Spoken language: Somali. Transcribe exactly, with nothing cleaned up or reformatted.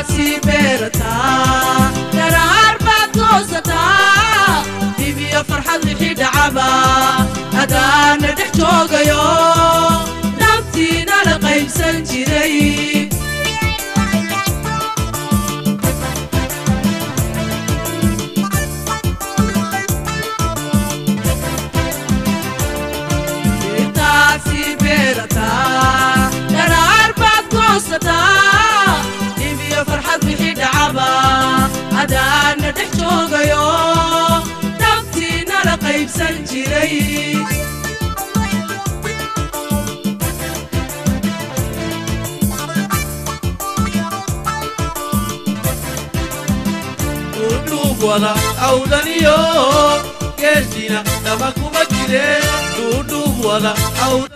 si berta darar batosata dibiya farxad wixii dhacaba hadaan dhex joogayo naftiina la qaybsan jiray si berta darar batosata dibiya farxad wixii dhacaba hadaan dhex joogayo naftiina la qaybsan jiray wala awdaniyo geesina daba kuma jire dudu wala awd